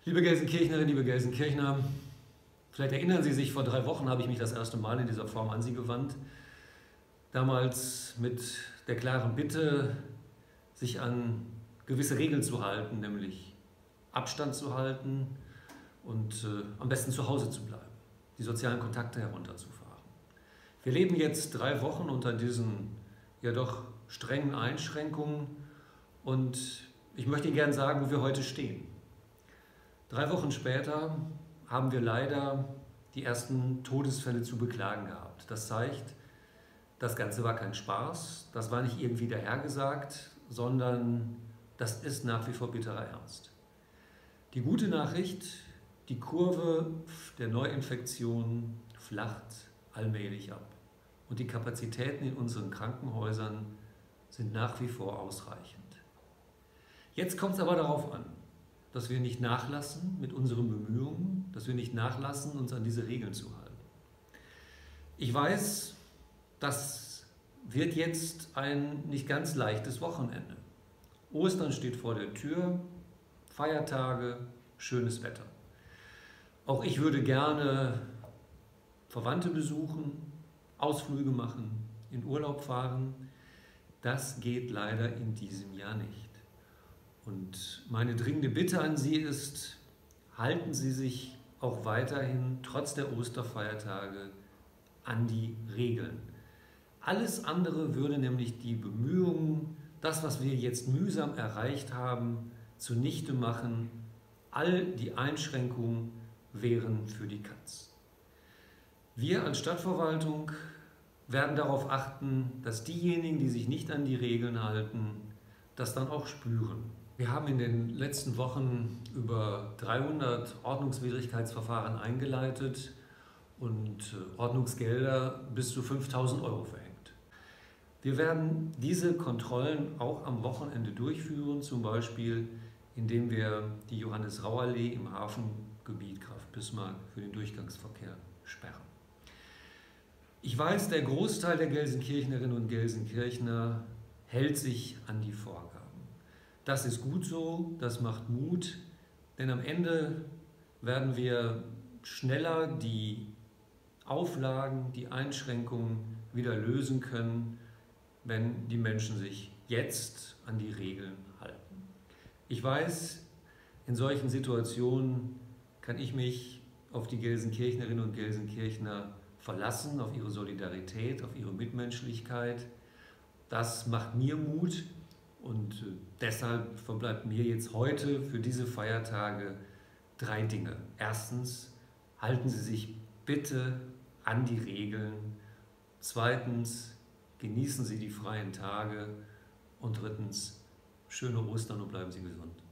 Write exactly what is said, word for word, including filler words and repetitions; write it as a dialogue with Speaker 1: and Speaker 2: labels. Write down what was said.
Speaker 1: Liebe Gelsenkirchnerinnen, liebe Gelsenkirchner, vielleicht erinnern Sie sich, vor drei Wochen habe ich mich das erste Mal in dieser Form an Sie gewandt. Damals mit der klaren Bitte, sich an gewisse Regeln zu halten, nämlich Abstand zu halten und äh, am besten zu Hause zu bleiben, die sozialen Kontakte herunterzufahren. Wir leben jetzt drei Wochen unter diesen ja doch strengen Einschränkungen und ich möchte Ihnen gerne sagen, wo wir heute stehen. Drei Wochen später haben wir leider die ersten Todesfälle zu beklagen gehabt. Das zeigt, das Ganze war kein Spaß, das war nicht irgendwie dahergesagt, sondern das ist nach wie vor bitterer Ernst. Die gute Nachricht, die Kurve der Neuinfektion flacht allmählich ab und die Kapazitäten in unseren Krankenhäusern sind nach wie vor ausreichend. Jetzt kommt es aber darauf an, dass wir nicht nachlassen mit unseren Bemühungen, dass wir nicht nachlassen, uns an diese Regeln zu halten. Ich weiß, das wird jetzt ein nicht ganz leichtes Wochenende. Ostern steht vor der Tür, Feiertage, schönes Wetter. Auch ich würde gerne Verwandte besuchen, Ausflüge machen, in Urlaub fahren. Das geht leider in diesem Jahr nicht. Und meine dringende Bitte an Sie ist, halten Sie sich auch weiterhin trotz der Osterfeiertage an die Regeln. Alles andere würde nämlich die Bemühungen, das, was wir jetzt mühsam erreicht haben, zunichte machen. All die Einschränkungen wären für die Katz. Wir als Stadtverwaltung werden darauf achten, dass diejenigen, die sich nicht an die Regeln halten, das dann auch spüren. Wir haben in den letzten Wochen über dreihundert Ordnungswidrigkeitsverfahren eingeleitet und Ordnungsgelder bis zu fünftausend Euro verhängt. Wir werden diese Kontrollen auch am Wochenende durchführen, zum Beispiel indem wir die Johannes-Rau-Allee im Hafengebiet Graf-Bismarck für den Durchgangsverkehr sperren. Ich weiß, der Großteil der Gelsenkirchnerinnen und Gelsenkirchner hält sich an die Vorgaben. Das ist gut so, das macht Mut, denn am Ende werden wir schneller die Auflagen, die Einschränkungen wieder lösen können, wenn die Menschen sich jetzt an die Regeln halten. Ich weiß, in solchen Situationen kann ich mich auf die Gelsenkirchnerinnen und Gelsenkirchner verlassen, auf ihre Solidarität, auf ihre Mitmenschlichkeit. Das macht mir Mut. Und deshalb verbleibt mir jetzt heute für diese Feiertage drei Dinge. Erstens, halten Sie sich bitte an die Regeln. Zweitens, genießen Sie die freien Tage. Und drittens, schöne Ostern und bleiben Sie gesund.